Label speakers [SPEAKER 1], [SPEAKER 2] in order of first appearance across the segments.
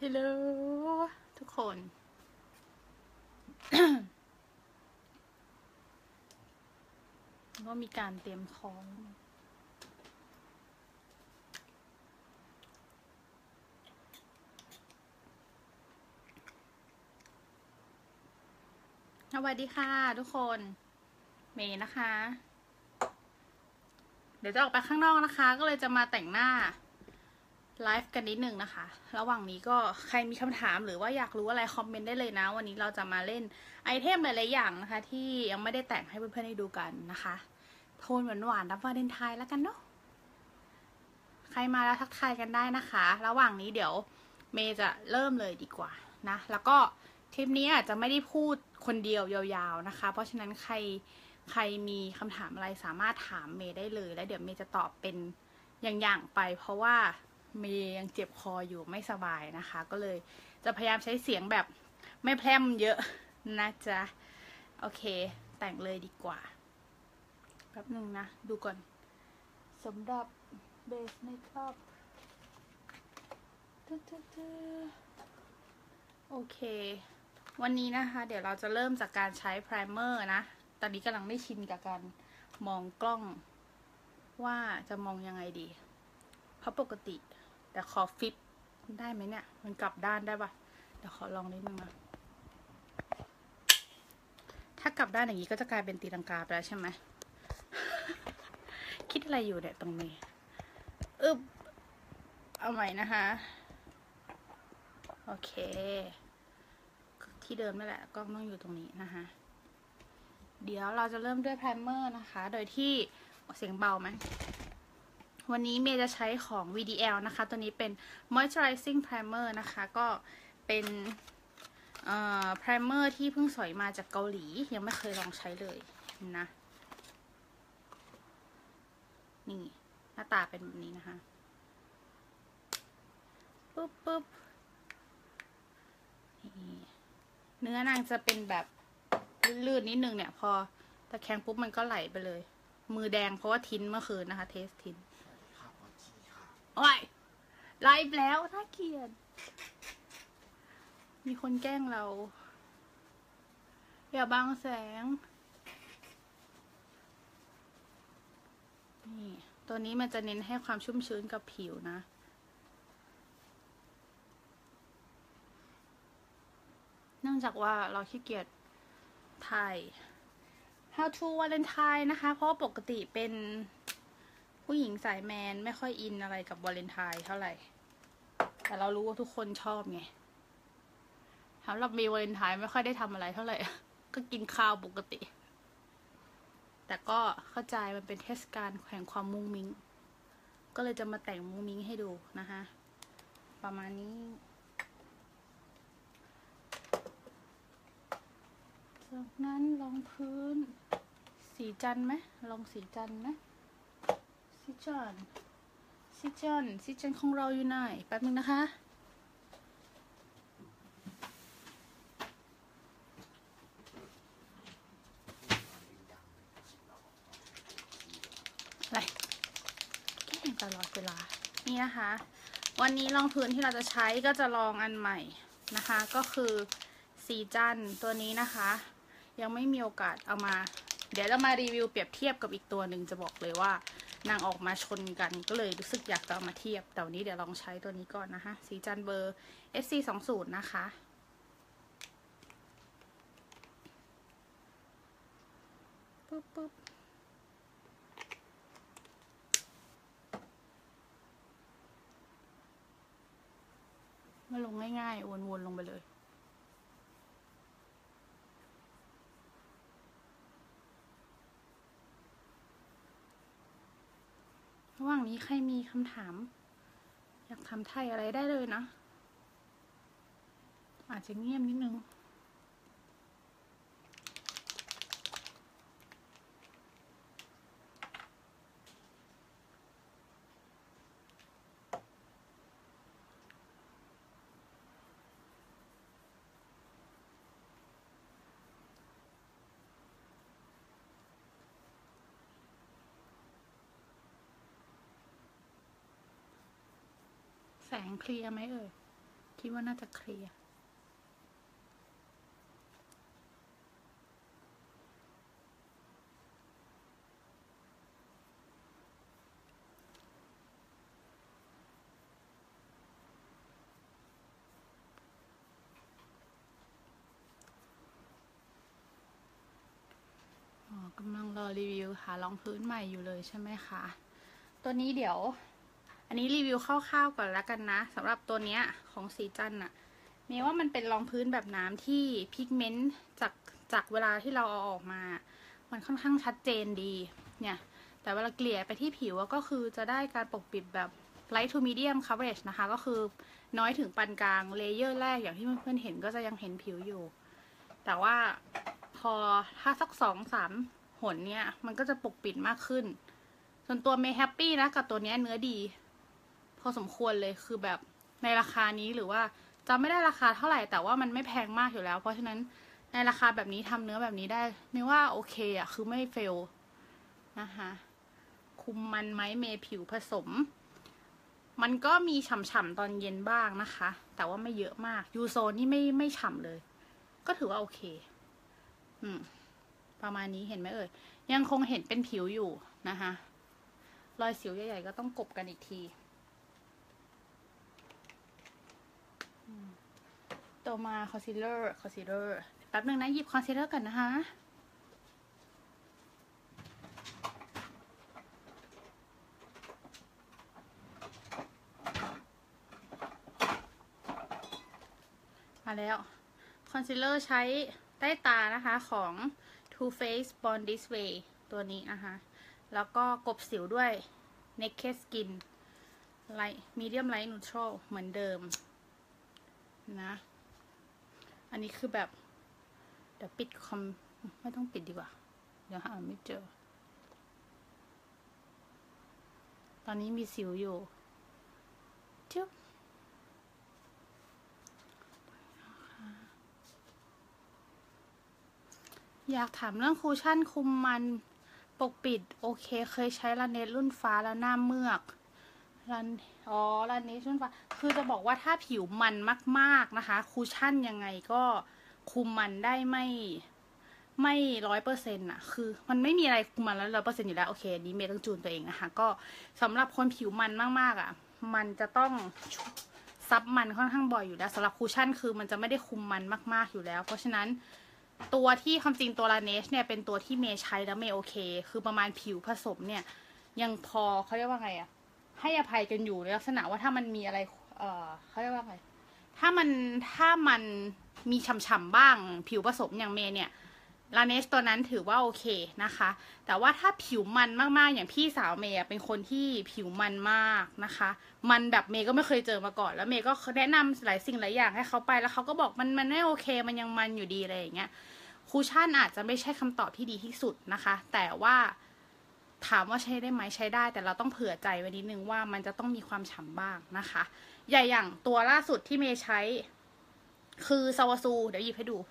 [SPEAKER 1] ฮัลโหลทุกคน ก็มีการเตรียมของสวัสดีค่ะทุกคนเมย์นะคะ เดี๋ยวจะออกไปข้างนอกนะคะ ก็เลยจะมาแต่งหน้าไลฟ์กันนิดนึงนะคะ ระหว่างนี้ก็ใครมีคำถามหรือว่าอยากรู้อะไรคอมเมนต์ได้เลยนะ วันนี้เราจะมาเล่นไอเทมหลายๆอย่างนะคะ ที่ยังไม่ได้แต่งให้เพื่อนๆได้ดูกันนะคะ โทนหวานๆรับวาเลนไทน์แล้วกันเนาะใครมาแล้วทักทายกันได้นะคะ ระหว่างนี้เดี๋ยวเมย์จะเริ่มเลยดีกว่านะแล้วก็คลิปนี้อาจจะไม่ได้พูดคนเดียวยาวๆนะคะเพราะฉะนั้นใครมีคำถามอะไรสามารถถามเมย์ได้เลยแล้วเดี๋ยวเมย์จะตอบเป็นอย่างๆไปเพราะว่าเมย์ยังเจ็บคออยู่ไม่สบายนะคะก็เลยจะพยายามใช้เสียงแบบไม่แพร่มเยอะนะจ๊ะโอเคแต่งเลยดีกว่าแป๊บนึงนะดูก่อนสำหรับเบสเมคอัพโอเควันนี้นะคะเดี๋ยวเราจะเริ่มจากการใช้ไพรเมอร์นะตอนนี้กำลังไม่ชินกับการมองกล้องว่าจะมองยังไงดีเพราะปกติแต่ขอฟิปได้ไหมเนี่ยมันกลับด้านได้ปะเดี๋ยวขอลองนิดนึงนะถ้ากลับด้านอย่างนี้ก็จะกลายเป็นตีลังกาไปแล้วใช่ไหม คิดอะไรอยู่เนี่ยตรงนี้เอาใหม่นะคะโอเคที่เดิมนั่นแหละกล้องต้องอยู่ตรงนี้นะคะเดี๋ยวเราจะเริ่มด้วยไพรเมอร์นะคะโดยที่เสียงเบาไหมวันนี้เมย์จะใช้ของ VDL นะคะตัวนี้เป็น Moisturizing Primer นะคะก็เป็นไพรเมอร์ที่เพิ่งสอยมาจากเกาหลียังไม่เคยลองใช้เลยนะนี่หน้าตาเป็นแบบนี้นะคะปุ๊บนี่เนื้อนางจะเป็นแบบลื่นๆนิดนึงเนี่ยพอตะแคงปุ๊บมันก็ไหลไปเลยมือแดงเพราะว่าทิ้นเมื่อคืนนะคะเทสทิ้นโอ้ยไลฟ์แล้วน่าเกลียดมีคนแกล้งเราอย่าบังแสงนี่ตัวนี้มันจะเน้นให้ความชุ่มชื้นกับผิวนะเนื่องจากว่าเราขี้เกียจถ่าย How to Valentine นะคะเพราะปกติเป็นผู้หญิงสายแมนไม่ค่อยอินอะไรกับวาเลนไทน์เท่าไหร่แต่เรารู้ว่าทุกคนชอบไงสำหรับมีวาเลนไทน์ไม่ค่อยได้ทำอะไรเท่าไหร่ก็กินข้าวปกติแต่ก็เข้าใจมันเป็นเทศกาลแห่งความมุ้งมิ้งก็เลยจะมาแต่งมุ้งมิ้งให้ดูนะคะประมาณนี้จากนั้นรองพื้นสีจันไหมลองสีจันไหมสีจันของเราอยู่ไหนแป๊บนึงนะคะอะไรแก้ตลอดเวลานี่นะคะวันนี้รองพื้นที่เราจะใช้ก็จะลองอันใหม่นะคะก็คือสีจันตัวนี้นะคะยังไม่มีโอกาสเอามาเดี๋ยวเรามารีวิวเปรียบเทียบกับอีกตัวหนึ่งจะบอกเลยว่านางออกมาชนกันก็เลยรู้สึกอยากจะเอามาเทียบแต่วันนี้เดี๋ยวลองใช้ตัวนี้ก่อนนะคะสีจันเบอร์ SC20 นะคะปุ๊บมาลงง่ายๆวนๆลงไปเลยระหว่างนี้ใครมีคำถามอยากทำไทยอะไรได้เลยนะอาจจะเงียบนิดนึงแสงเคลียร์ไหมเอ่ยคิดว่าน่าจะเคลียร์กำลังรอรีวิวหารองพื้นใหม่อยู่เลยใช่ไหมคะตัวนี้เดี๋ยวอันนี้รีวิวคร่าวๆก่อนแล้วกันนะสำหรับตัวเนี้ยของสีจันทร์อะเมย์ว่ามันเป็นรองพื้นแบบน้ำที่พิกเมนต์จากเวลาที่เราเอาออกมามันค่อนข้างชัดเจนดีเนี่ยแต่เวลาเกลี่ยไปที่ผิวก็คือจะได้การปกปิดแบบ light to medium coverage นะคะก็คือน้อยถึงปานกลางเลเยอร์แรกอย่างที่เพื่อนๆเห็นก็จะยังเห็นผิวอยู่แต่ว่าพอถ้าสัก2-3หนเนี่ยมันก็จะปกปิดมากขึ้นส่วนตัวเมย์แฮปปี้นะกับตัวนี้เนื้อดีพอสมควรเลยคือแบบในราคานี้หรือว่าจำไม่ได้ราคาเท่าไหร่แต่ว่ามันไม่แพงมากอยู่แล้วเพราะฉะนั้นในราคาแบบนี้ทำเนื้อแบบนี้ได้ไม่ว่าโอเคอะคือไม่เฟลนะคะคุมมันไหมเมย์ผิวผสมมันก็มีฉ่ำๆตอนเย็นบ้างนะคะแต่ว่าไม่เยอะมากยูโซนี่ไม่ฉ่ำเลยก็ถือว่าโอเคประมาณนี้เห็นไหมเอ่ยยังคงเห็นเป็นผิวอยู่นะคะรอยสิวใหญ่ๆก็ต้องกบกันอีกทีต่อมาคอนซีลเลอร์แป๊บนึงนะหยิบคอนซีลเลอร์กันนะคะมาแล้วคอนซีลเลอร์ใช้ใต้ตานะคะของ Too Faced Born This Way ตัวนี้นะคะแล้วก็กบสิวด้วย Naked Skin Light Medium Light Neutral เหมือนเดิมนะอันนี้คือแบบเดี๋ยวปิดคอมไม่ต้องปิดดีกว่าเดี๋ยวหาไม่เจอตอนนี้มีสิวอยู่จุ๊บอยากถามเรื่องคูชั่นคุมมันปกปิดโอเคเคยใช้ลาเนสรุ่นฟ้าแล้วหน้าเมือกลาเนสรุ่นฟ้าคือจะบอกว่าถ้าผิวมันมากๆนะคะคูชั่นยังไงก็คุมมันได้ไม่100%อะคือมันไม่มีอะไรคุมมันแล้ว100%อยู่แล้วโอเคนี้เมย์ต้องจูนตัวเองนะคะก็สำหรับคนผิวมันมากๆอะมันจะต้องซับมันค่อนข้างบ่อยอยู่แล้วสำหรับคูชั่นคือมันจะไม่ได้คุมมันมากๆอยู่แล้วเพราะฉะนั้นตัวที่ความจริงตัวลาเนชเนี่ยเป็นตัวที่เมย์ใช้แล้วเมย์โอเคคือประมาณผิวผสมเนี่ยยังพอเขาเรียกว่าไงอะให้อภัยกันอยู่ในลักษณะว่าถ้ามันมีอะไรเขาเรียกว่าไงถ้ามันมีฉ่ำๆบ้างผิวผสมอย่างเมย์เนี่ยลาเนสตัวนั้นถือว่าโอเคนะคะแต่ว่าถ้าผิวมันมากๆอย่างพี่สาวเมย์เป็นคนที่ผิวมันมากนะคะมันแบบเมย์ก็ไม่เคยเจอมาก่อนแล้วเมย์ก็แนะนำหลายสิ่งหลายอย่างให้เขาไปแล้วเขาก็บอกมันไม่โอเคมันยังมันอยู่ดีอะไรอย่างเงี้ยคูชั่นอาจจะไม่ใช่คำตอบที่ดีที่สุดนะคะแต่ว่าถามว่าใช้ได้ไหมใช้ได้แต่เราต้องเผื่อใจไว้นิดนึงว่ามันจะต้องมีความฉ่ำบ้างนะคะอย่างตัวล่าสุดที่เมย์ใช้คือซาวาซูเดี๋ยวหยิบให้ดู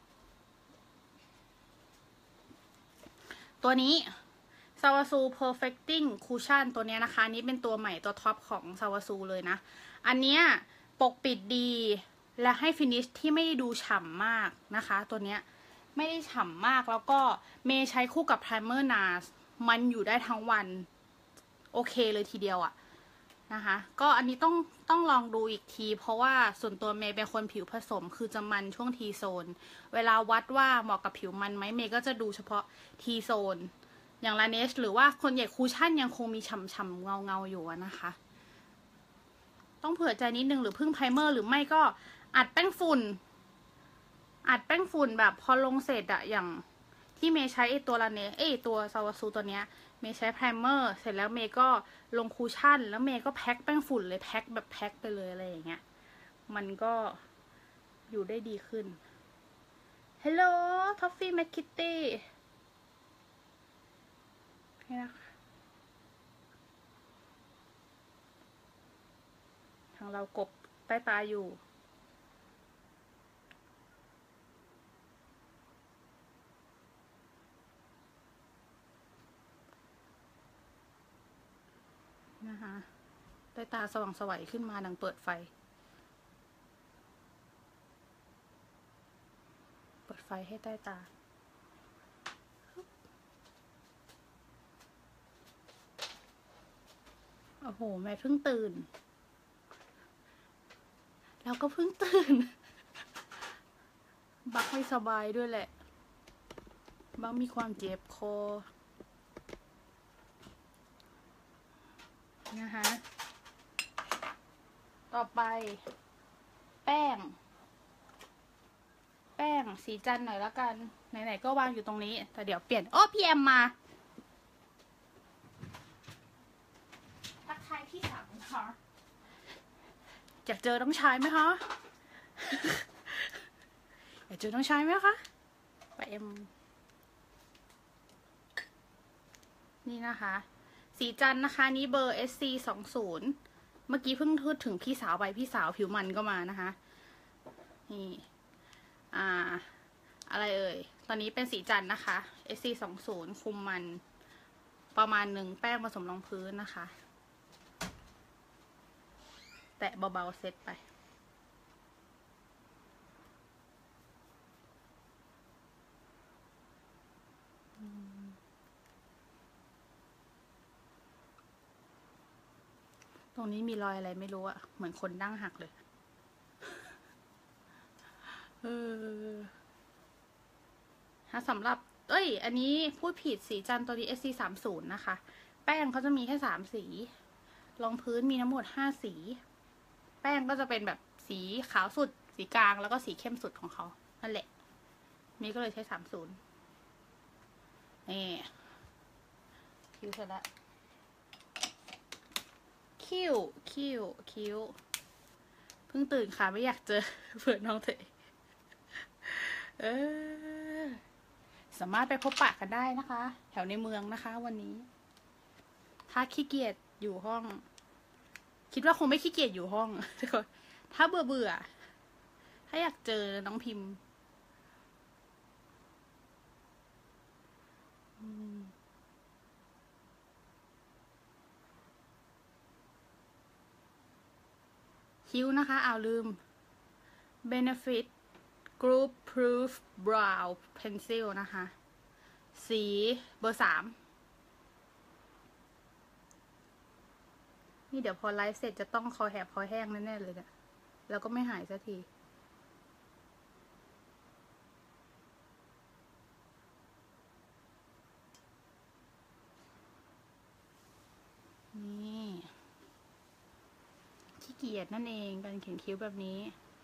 [SPEAKER 1] ตัวนี้ Sawasu Perfecting Cushion ตัวนี้นะคะนี้เป็นตัวใหม่ตัวท็อปของ Sawasu เลยนะอันเนี้ยปกปิดดีและให้ฟินิชที่ไม่ดูฉ่ำมากนะคะตัวเนี้ยไม่ได้ฉ่ำมากแล้วก็เมย์ใช้คู่กับ Primer NARS มันอยู่ได้ทั้งวันโอเคเลยทีเดียวอะนะคะก็อันนี้ต้องลองดูอีกทีเพราะว่าส่วนตัวเมย์เป็นคนผิวผสมคือจะมันช่วงทีโซนเวลาวัดว่าเหมาะกับผิวมันไหมเมย์ก็จะดูเฉพาะทีโซนอย่างลาเนชหรือว่าคนใหญ่คูชั่นยังคงมีฉ่ำๆเงาอยู่นะคะต้องเผื่อใจนิดนึงหรือพึ่งไพรเมอร์หรือไม่ก็อัดแป้งฝุ่นแบบพอลงเสร็จอะอย่างที่เมย์ใช้ตัวลาเนชตัวซาวาซูตัวเนี้ยเมย์ใช้ไพรเมอร์เสร็จแล้วเมย์ก็ลงคูชั่นแล้วเมย์ก็แพ็คแป้งฝุ่นเลยแพ็คไปเลยอะไรอย่างเงี้ยมันก็อยู่ได้ดีขึ้น Hello Toffee McKitty นี่นะคะทางเรากบใต้ตาอยู่นะคะใต้ตาสว่างสวัยขึ้นมาดังเปิดไฟดไฟให้ใต้ตาโอ้โหแม่เพิ่งตื่นแล้วก็เพิ่งตื่นบักไม่สบายด้วยแหละบักมีความเจ็บคอนะคะต่อไปแป้งสีจันทร์หน่อยแล้วกันไหนๆก็วางอยู่ตรงนี้แต่เดี๋ยวเปลี่ยนโอ้พี่แอมมาทักทายพี่สาวนะคะอยากเจอน้องชายไหมคะ อยากเจอน้องชายไหมคะไปแอมนี่นะคะสีจันทร์นะคะนี้เบอร์ SC20เมื่อกี้เพิ่งพูดถึงพี่สาวไปพี่สาวผิวมันก็มานะคะนี่อะไรเอ่ยตอนนี้เป็นสีจันทร์นะคะ SC20 คุมมันประมาณหนึ่งแป้งผสมรองพื้นนะคะแตะเบาๆเซตไปตรงนี้มีรอยอะไรไม่รู้อะเหมือนคนดั้งหักเลยถ้าสำหรับอันนี้พูดผิดสีจันทร์ตัวนี้ SC30 นะคะ แป้งเขาจะมีแค่3สีรองพื้นมีทั้งหมด5สีแป้งก็จะเป็นแบบสีขาวสุดสีกลางแล้วก็สีเข้มสุดของเขานั่นแหละนี่ก็เลยใช้30นี่คิ้วเสร็จแล้วคิ้วเพิ่งตื่นค่ะไม่อยากเจอเพื่อนน้องเถอะสามารถไปพบปะกันได้นะคะ แถวในเมืองนะคะวันนี้ถ้าขี้เกียจอยู่ห้องคิดว่าคงไม่ขี้เกียจอยู่ห้องถ้าเบื่อถ้าอยากเจอน้องพิมพ์คิ้วนะคะลืม Benefit Group Proof Brow Pencil นะคะสีเบอร์3นี่เดี๋ยวพอไลฟ์เสร็จจะต้องคอแหบคอแห้งแน่ๆเลยเนี่ยแล้วก็ไม่หายสักทีนี่ขี้เกียจนั่นเองการเขียนคิ้วแบบนี้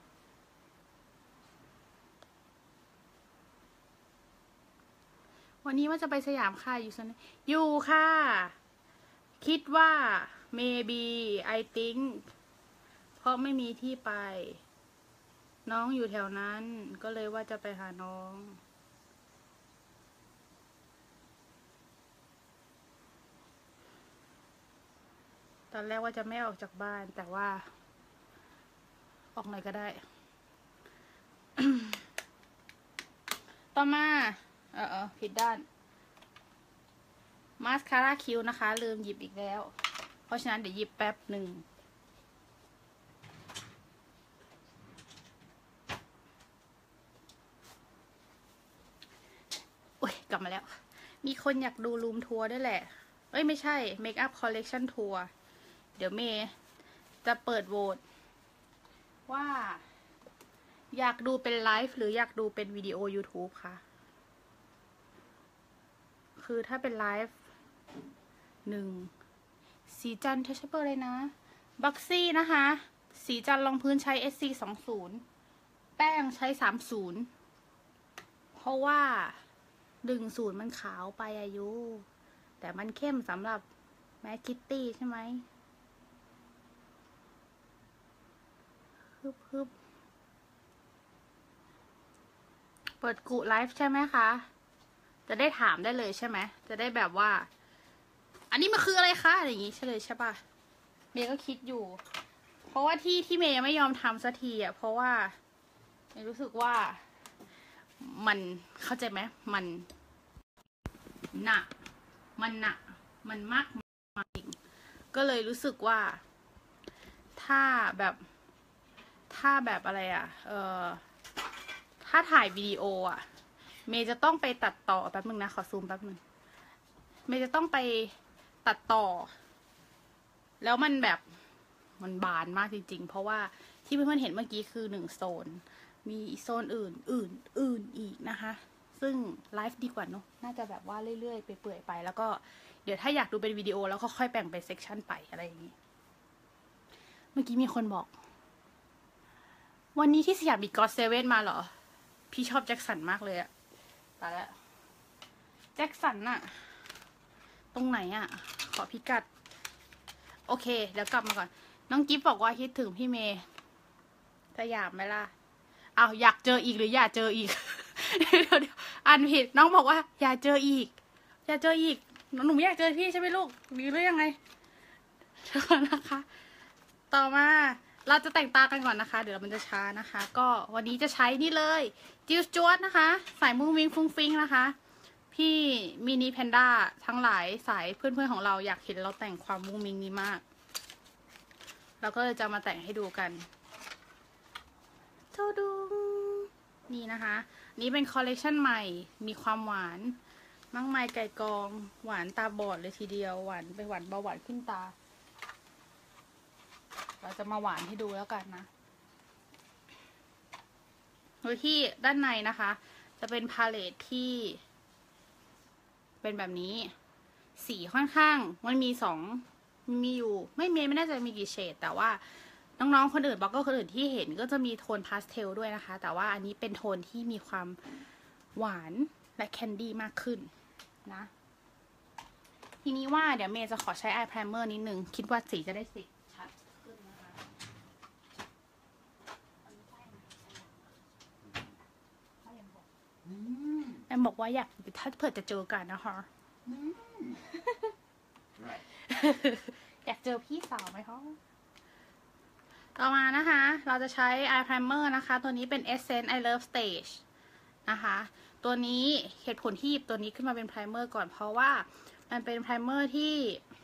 [SPEAKER 1] วันนี้ว่าจะไปสยามค่ะอยู่ค่ะคิดว่า maybe I think เพราะไม่มีที่ไปน้องอยู่แถวนั้นก็เลยว่าจะไปหาน้องตอนแรกว่าจะไม่ออกจากบ้านแต่ว่าออกหน่อยก็ได้ ต่อมาผิดด้านมาสคาร่าคิ้วนะคะลืมหยิบอีกแล้วเพราะฉะนั้นเดี๋ยวหยิบแป๊บหนึ่งโอ้ยกลับมาแล้วมีคนอยากดูรูมทัวร์ด้วยแหละไม่ใช่เมคอัพคอลเลกชันทัวร์เดี๋ยวเมย์จะเปิดโหวตว่าอยากดูเป็นไลฟ์หรืออยากดูเป็นวิดีโอ YouTube ค่ะคือถ้าเป็นไลฟ์สีจันทร์เทชเปอร์เลยนะบัคซี่นะคะสีจันทร์รองพื้นใช้ SC20 แป้งใช้30เพราะว่า10มันขาวไปอายุแต่มันเข้มสำหรับแมคคิตตี้ใช่ไหมฮึบเปิดกุไลฟ์ใช่ไหมคะจะได้ถามได้เลยใช่ไหมจะได้แบบว่าอันนี้มันคืออะไรคะอะไรอย่างงี้ใช่เลยใช่ปะเมย์ก็คิดอยู่เพราะว่าที่เมย์ไม่ยอมทำสักทีอ่ะเพราะว่าเมย์รู้สึกว่ามันเข้าใจไหมมันหนักมันมากจริงก็เลยรู้สึกว่าถ้าแบบอะไรอ่ะถ้าถ่ายวิดีโออ่ะเมย์จะต้องไปตัดต่อแป๊บนึงนะขอซูมแป๊บนึงเมย์จะต้องไปตัดต่อแล้วมันแบบมันบานมากจริงๆเพราะว่าที่เพื่อนๆเห็นเมื่อกี้คือ1 โซนมีโซนอื่นอีกนะคะซึ่งไลฟ์ดีกว่าเนอะน่าจะแบบว่าเรื่อยๆไปเปื่อยไปแล้วก็เดี๋ยวถ้าอยากดูเป็นวิดีโอแล้วก็ค่อยแบ่งเป็นเซกชันไปอะไรอย่างนี้เมื่อกี้มีคนบอกวันนี้ที่สยามมีก็อตเซเว่นมาเหรอพี่ชอบแจ็คสันมากเลยอะตายแล้วแจ็คสันอะตรงไหนอะขอพิกัดโอเคเดี๋ยวกลับมาก่อนน้องกิฟบอกว่าคิดถึงพี่เมย์สยามไหมล่ะอ้าวอยากเจออีกหรืออยากเจออีก เดี๋ยวอ่านผิดน้องบอกว่าอยากเจออีกอยากเจออีกหนูไม่อยากเจอพี่ใช่ไหมลูกหรือยังไงเดี๋ยวนะคะต่อมาเราจะแต่งตากันก่อนนะคะเดี๋ยวมันจะช้านะคะ ก็วันนี้จะใช้นี่เลยจิวจวดนะคะสายมุ้งมิ้งฟุ้งฟิ้งนะคะพี่มินิแพนด้าทั้งหลายสายเพื่อนๆของเราอยากเห็นเราแต่งความมุ้งมิ้งนี้มากเราก็เลยจะมาแต่งให้ดูกันโทดุงนี่นะคะนี่เป็นคอลเลคชันใหม่มีความหวานมั่งไม้ไก่กองหวานตาบอดเลยทีเดียวหวานไปหวานเบาหวานขึ้นตาเราจะมาหวานให้ดูแล้วกันนะโดยที่ด้านในนะคะจะเป็นพาเลตที่เป็นแบบนี้สีค่อนข้างมันมีมีอยู่ไม่แน่ใจมีกี่เฉดแต่ว่าน้องๆคนอื่นบล็อกเกอร์คนอื่นที่เห็นก็จะมีโทนพาสเทลด้วยนะคะแต่ว่าอันนี้เป็นโทนที่มีความหวานและแคนดี้มากขึ้นนะทีนี้ว่าเดี๋ยวเมย์จะขอใช้อายไพรเมอร์นิดนึงคิดว่าสีจะได้สีชัดขึ้นนะคะแอมบอกว่าอยากถ้าเผื่อจะเจอกันนะคะอยากเจอพี่สาวไหมคะต่อมานะคะเราจะใช้ eye primer นะคะตัวนี้เป็น Essence I Love Stage นะคะตัวนี้เหตุผลที่หยิบตัวนี้ขึ้นมาเป็น primer ก่อนเพราะว่ามันเป็น primer ที่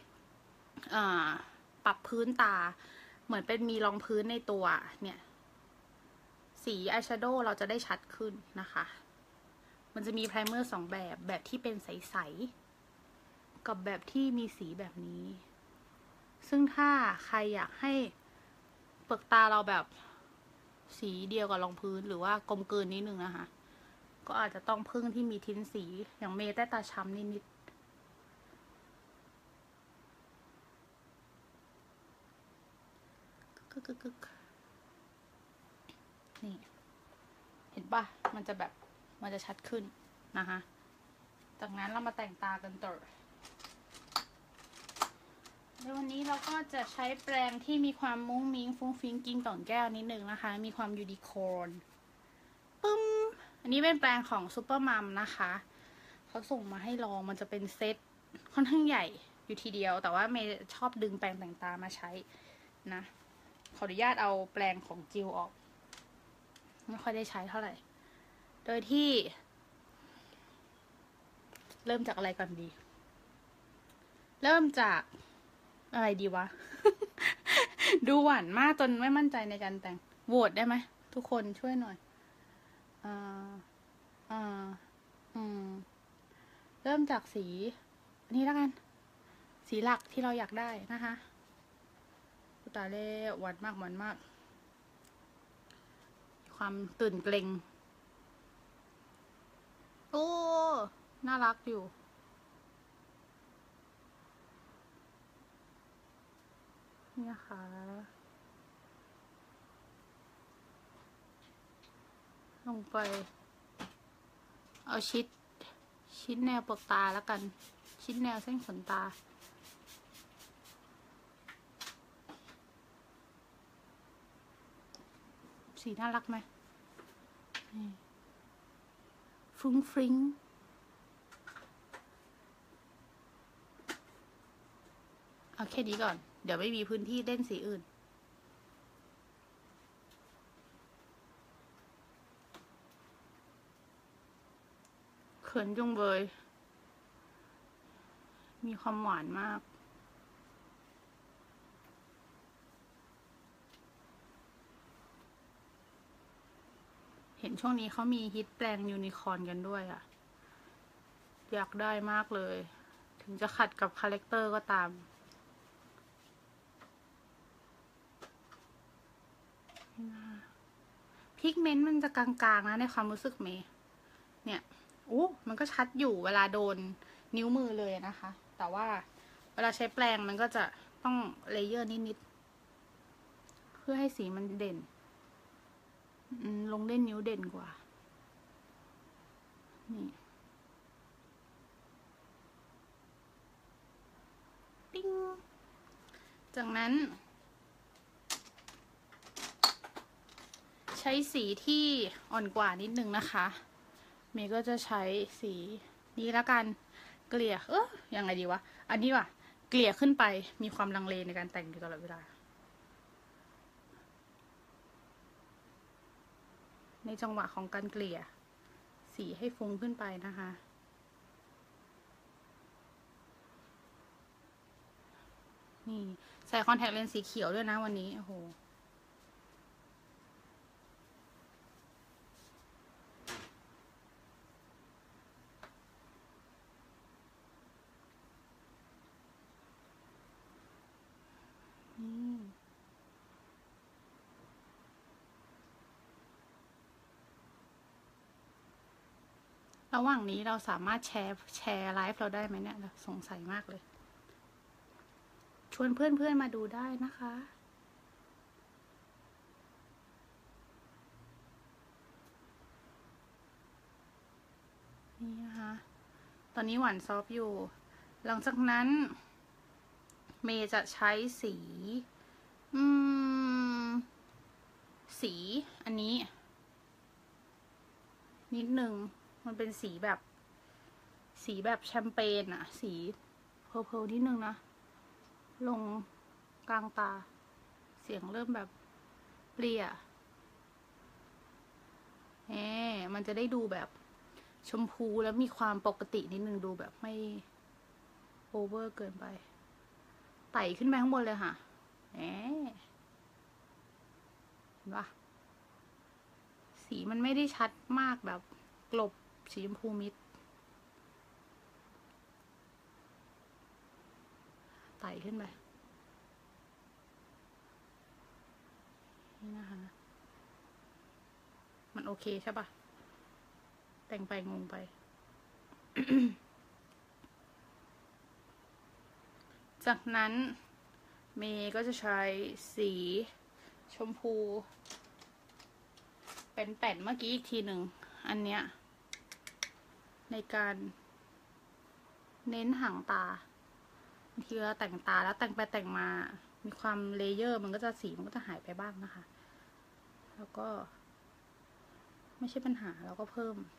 [SPEAKER 1] ปรับพื้นตาเหมือนเป็นมีรองพื้นในตัวเนี่ยสีอายแชโดว์เราจะได้ชัดขึ้นนะคะมันจะมี primer 2 แบบที่เป็นใสๆกับแบบที่มีสีแบบนี้ซึ่งถ้าใครอยากให้เปลือกตาเราแบบสีเดียวกับรองพื้นหรือว่ากลมกลืนนิดนึงนะคะก็อาจจะต้องพึ่งที่มีทิ้นสีอย่างเมย์ใต้ตาช้ำนิดนี่เห็นปะมันจะแบบมันจะชัดขึ้นนะคะจากนั้นเรามาแต่งตากันต่อในวันนี้เราก็จะใช้แปรงที่มีความมุ้งมิ้งฟุ้งฟิ้งกิ้งต่องแก้วนิดนึงนะคะมีความยูนิคอร์นปึ้มอันนี้เป็นแปรงของซูเปอร์มัมนะคะเขาส่งมาให้ลองมันจะเป็นเซตค่อนข้างใหญ่อยู่ทีเดียวแต่ว่าเมย์ชอบดึงแปรงแต่งตามาใช้นะขออนุญาตเอาแปรงของจิวออกไม่ค่อยได้ใช้เท่าไหร่โดยที่เริ่มจากอะไรก่อนดีเริ่มจากอะไรดีวะ ดูหวานมากจนไม่มั่นใจในการแต่งโหวตได้ไหมทุกคนช่วยหน่อยเริ่มจากสีนี้แล้วกันสีหลักที่เราอยากได้นะคะตาเล่หวานมากความตื่นเกรงโอ้น่ารักอยู่นี่นะคะลงไปเอาชิดแนวเปลือกตาแล้วกันชิดแนวเส้นขนตาสีน่ารักไหมฟุ้งฟริ้งเอาแค่นี้ก่อนเดี๋ยวไม่มีพื้นที่เล่นสีอื่นเขินจุงเบยมีความหวานมากเห็นช่วงนี้เขามีฮิตแปลงยูนิคอร์นกันด้วยอะอยากได้มากเลย ถึงจะขัดกับคาแรคเตอร์ก็ตามพิกเมนต์มันจะกลางๆนะในความรู้สึกเมย์เนี่ยมันก็ชัดอยู่เวลาโดนนิ้วมือเลยนะคะ แต่ว่าเวลาใช้แปรงมันก็จะต้องเลเยอร์นิดๆเพื่อให้สีมันเด่นลงเล่นนิ้วเด่นกว่านี่ปิ้งจากนั้นใช้สีที่อ่อนกว่านิดนึงนะคะเมย์ก็จะใช้สีนี้แล้วกันเกลี่ยยังไงดีวะอันนี้ว่ะเกลี่ยขึ้นไปมีความลังเลในการแต่งอยู่ตลอดเวลาในจังหวะของการเกลี่ยสีให้ฟุ้งขึ้นไปนะคะนี่ใส่คอนแทคเลนส์สีเขียวด้วยนะวันนี้โอ้โหระหว่างนี้เราสามารถแชร์ไลฟ์เราได้ไหมเนี่ยสงสัยมากเลยชวนเพื่อนๆมาดูได้นะคะนี่นะคะตอนนี้หวานซอฟอยู่หลังจากนั้นเมย์จะใช้สีสีอันนี้นิดนึงมันเป็นสีแบบแชมเปญอะสีเพอร์นิดนึงนะลงกลางตาเสียงเริ่มแบบเปลี่ยมันจะได้ดูแบบชมพูแล้วมีความปกตินิดนึงดูแบบไม่โอเวอร์เกินไปไต่ขึ้นไปข้างบนเลยค่ะเห็นปะสีมันไม่ได้ชัดมากแบบกลบสีชมพูมิดไต่ขึ้นไปนี่นะคะมันโอเคใช่ปะแต่งไปงงไป จากนั้นเมย์ก็จะใช้สีชมพูเป็นแป่นเมื่อกี้อีกทีหนึ่งอันเนี้ยในการเน้นหางตาบางทีเราแต่งตาแล้วแต่งไปแต่งมามีความเลเยอร์มันก็จะสีมันก็จะหายไปบ้างนะคะแล้วก็ไม่ใช่ปัญหาเราก็เพิ่ม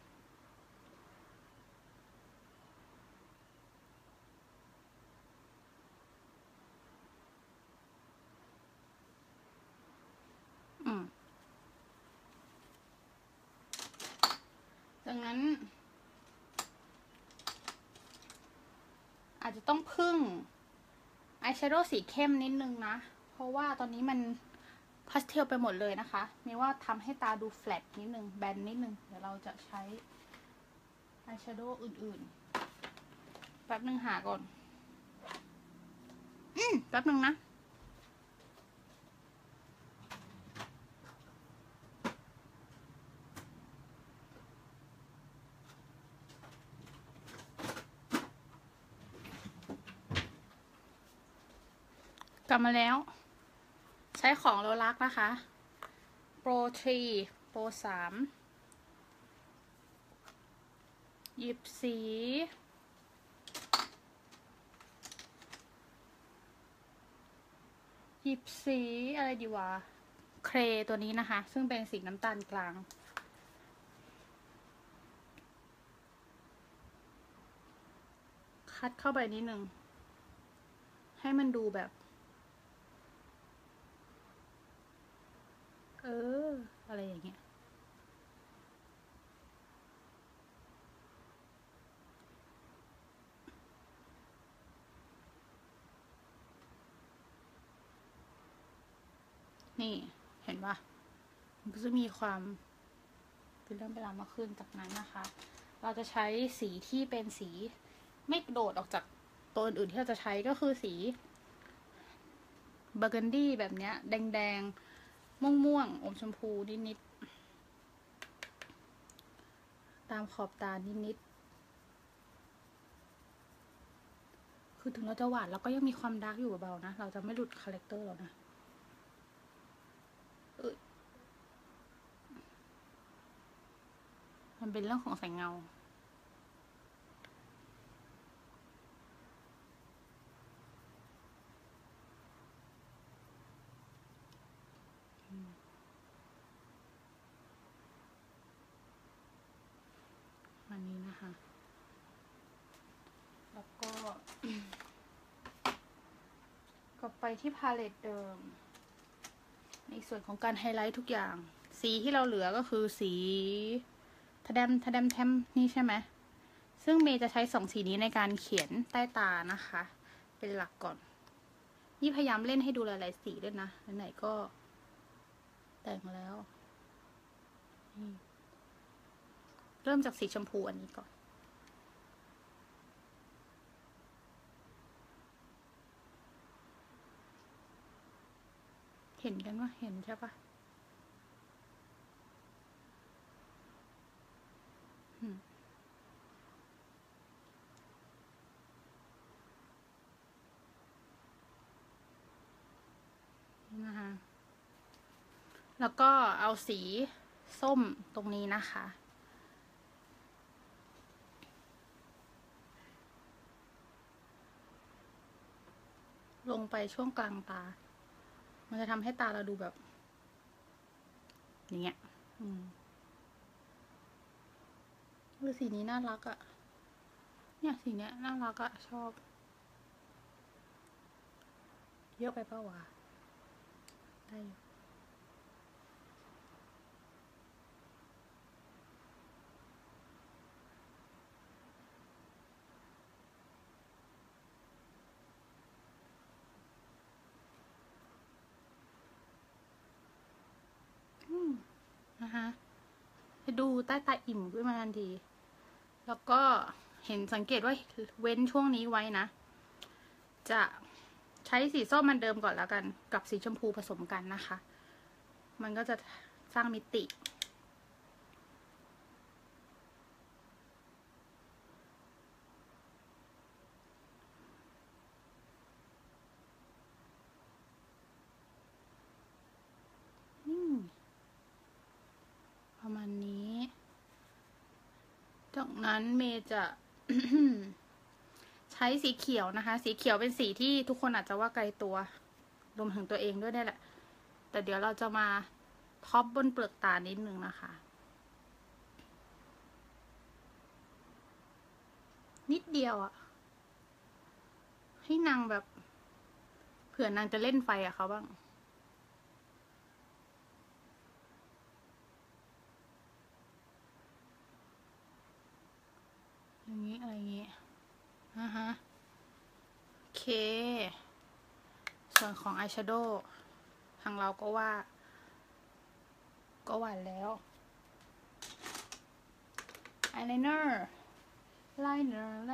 [SPEAKER 1] ดังนั้นอาจจะต้องพึ่งอายแชโดว์สีเข้มนิดนึงนะเพราะว่าตอนนี้มันพาสเทลไปหมดเลยนะคะมีว่าทำให้ตาดูแฟลตนิดนึงแบนนิดนึงเดี๋ยวเราจะใช้อายแชโดว์อื่นๆแป๊บนึงหาก่อนแป๊บนึงนะกลับมาแล้วใช้ของโลลักนะคะโปร3โปร3หยิบสีอะไรดีวะเครตัวนี้นะคะซึ่งเป็นสีน้ำตาลกลางคัดเข้าไปนิดนึงให้มันดูแบบอะไรอย่างเงี้ยนี่เห็นปะมันก็จะมีความฟิลเลอร์เวลามาขึ้นจากนั้นนะคะ เราจะใช้สีที่เป็นสีไม่โดดออกจากตัวอื่นๆที่เราจะใช้ก็คือสีเบอร์เกนดี้แบบเนี้ยแดงๆม่วงๆอมชมพูนิดๆตามขอบตานิดๆคือถึงเราจะหวานแล้วก็ยังมีความดาร์กอยู่เบาๆนะเราจะไม่หลุดคาแรคเตอร์หรอกนะมันเป็นเรื่องของแสงเงาอันนี้นะคะแล้วก็ก็ไปที่พาเลตเดิมในส่วนของการไฮไลท์ทุกอย่างสีที่เราเหลือก็คือสีทะแดมแทมนี่ใช่ไหมซึ่งเมย์จะใช้2สีนี้ในการเขียนใต้ตานะคะเป็นหลักก่อนนี่พยายามเล่นให้ดูหลายๆสีด้วยนะไหนๆก็แต่งแล้วเริ่มจากสีชมพูอันนี้ก่อนเห็นกันว่าเห็นใช่ปะนะคะแล้วก็เอาสีส้มตรงนี้นะคะลงไปช่วงกลางตามันจะทำให้ตาเราดูแบบอย่างเงี้ยสีนี้น่ารักอะเนี่ยสีเนี้ยน่ารักอะชอบเยอะไปเปล่าวะได้นะคะให้ดูใต้ตาอิ่มขึ้นมาทันทีแล้วก็เห็นสังเกตว่าเว้นช่วงนี้ไว้นะจะใช้สีส้มมันเดิมก่อนแล้วกันกับสีชมพูผสมกันนะคะมันก็จะสร้างมิติประมาณนี้จากนั้นเมย์จะ ใช้สีเขียวนะคะสีเขียวเป็นสีที่ทุกคนอาจจะว่าไกลตัวรวมถึงตัวเองด้วยนี่แหละแต่เดี๋ยวเราจะมาท็อปบนเปลือกตานิดนึงนะคะนิดเดียวอะให้นางแบบเผื่อนางจะเล่นไฟอะเขาบ้างอย่างนี้อะไรอย่างนี้นะคะโอเคส่วนของอายแชโดว์ทางเราก็ว่าก็หวานแล้วอายไลเนอร์ไลเนอร์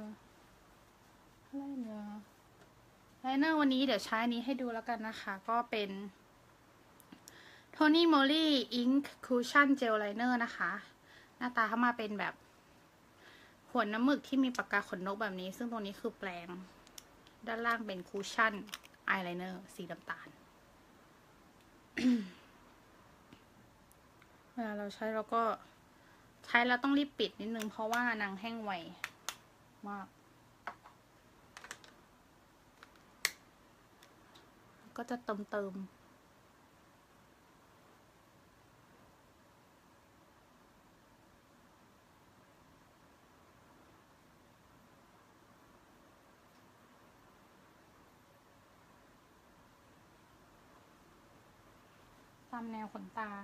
[SPEAKER 1] วันนี้เดี๋ยวใช้อันนี้ให้ดูแล้วกันนะคะก็เป็น Tony Moly Ink Cushion Gel Liner นะคะหน้าตาเข้ามาเป็นแบบขนน้ำหมึกที่มีปากกาขนนกแบบนี้ซึ่งตรงนี้คือแปลงด้านล่างเป็นคูชั่นอายไลเนอร์สีน้ำตาล เวลาเราใช้เราก็ใช้แล้วต้องรีบปิดนิดนึงเพราะว่านางแห้งไวมากก็จะเติมตามแนวขนตา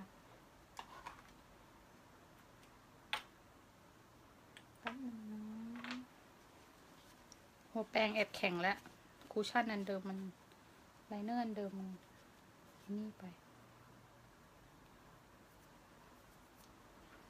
[SPEAKER 1] หัวแปรงแอบแข็งแล้วคูชั่นอันเดิมมันไลเนอร์อันเดิมมันนี่ไป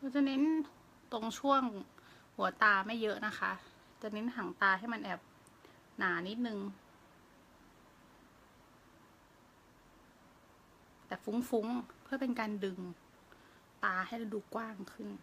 [SPEAKER 1] จะเน้นตรงช่วงหัวตาไม่เยอะนะคะ จะเน้นหางตาให้มันแอบหนานิดนึงแต่ฟุ้งๆเพื่อเป็นการดึงตาให้ดูกว้างขึ้น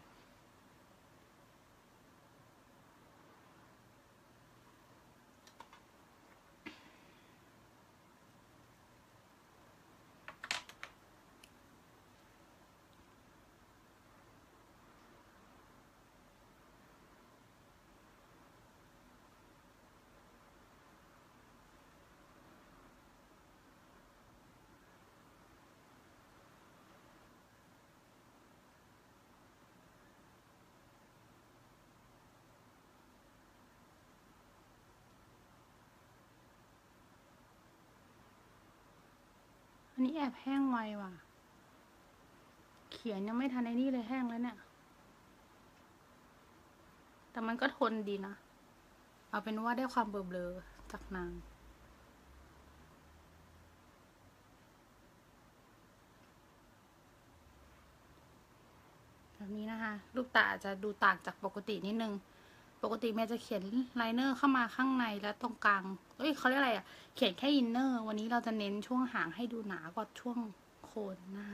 [SPEAKER 1] อันนี้แอบแห้งไวว่ะเขียนยังไม่ทันไอ้นี่เลยแห้งแล้วเนี่ยแต่มันก็ทนดีนะเอาเป็นว่าได้ความเบลอๆจากนางแบบนี้นะคะลูกตาอาจจะดูต่างจากปกตินิดนึงปกติแม่จะเขียนไลเนอร์เข้ามาข้างในและตรงกลางเขาเรียกอะไรอ่ะเขียนแค่อินเนอร์วันนี้เราจะเน้นช่วงหางให้ดูหนากว่าช่วงโคนนะคะ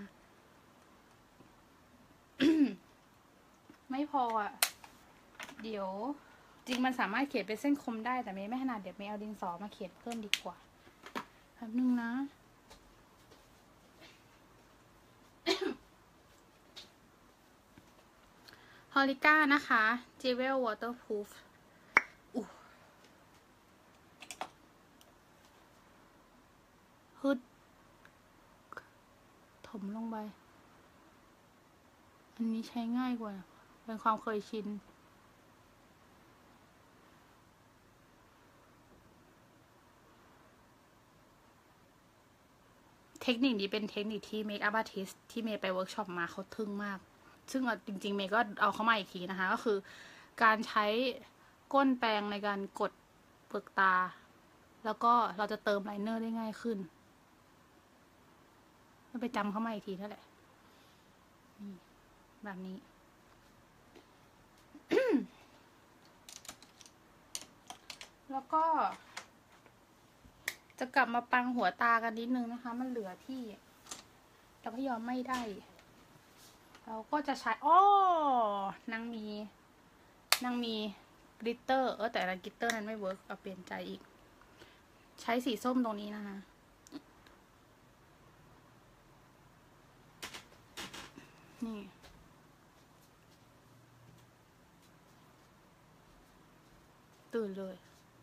[SPEAKER 1] ไม่พออ่ะเดี๋ยวจริงมันสามารถเขียนเป็นเส้นคมได้แต่เมย์ไม่ถนัดเดี๋ยวเมย์เอาดินสอมาเขียนเพิ่มดีกว่าแป๊บนึงนะ ฮอลิก้านะคะเจเวลวอเตอร์พูฟฮึดถมลงไปอันนี้ใช้ง่ายกว่าเป็นความเคยชินเทคนิคนี้เป็นเทคนิคที่เมคอัพอาร์ติสที่เมย์ไปเวิร์กช็อปมาเขาทึ่งมากซึ่งจริงๆเมย์ก็เอาเข้ามาอีกทีนะคะก็คือการใช้ก้นแปรงในการกดเปลือกตาแล้วก็เราจะเติมไลเนอร์ได้ง่ายขึ้นมันไปจำเข้ามาอีกทีนั่นแหละแบบนี้ แล้วก็จะกลับมาปังหัวตากันนิดนึงนะคะมันเหลือที่เราก็ยอมไม่ได้เราก็จะใช้นางมีกลิตเตอร์แต่กลิตเตอร์นั้นไม่เวิร์กเอาเปลี่ยนใจอีกใช้สีส้มตรงนี้นะคะนี่ตื่นเลย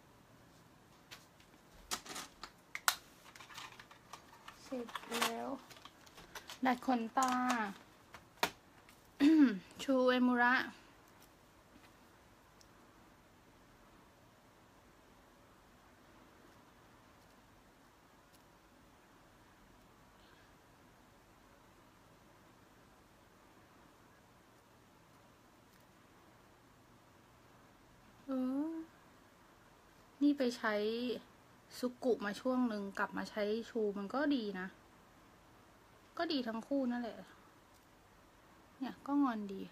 [SPEAKER 1] เสร็จแล้วดัดขนตา ชูเอมูระนี่ไปใช้ซุกุมาช่วงหนึ่งกลับมาใช้ชูมันก็ดีนะก็ดีทั้งคู่นั่นแหละเนี่ยก็งอนดี